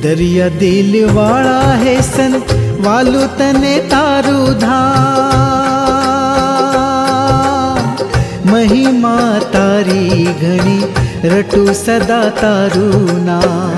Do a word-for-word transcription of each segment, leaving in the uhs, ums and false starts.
दरिया दिल वाला है सन वालू तने तारू धाम। महिमा तारी घणी रटू सदा तारू नाम।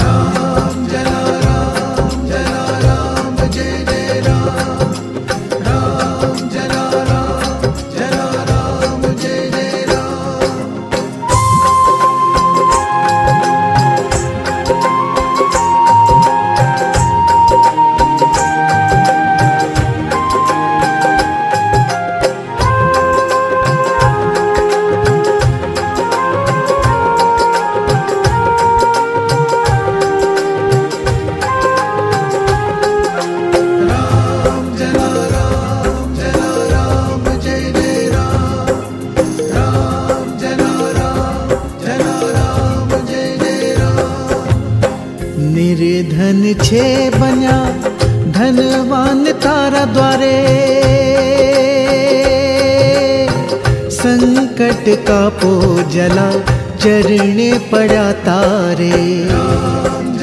निर्धन छे बन्या धनवान तारा द्वारे। संकट का पो जला चरणे पड़ा तारे।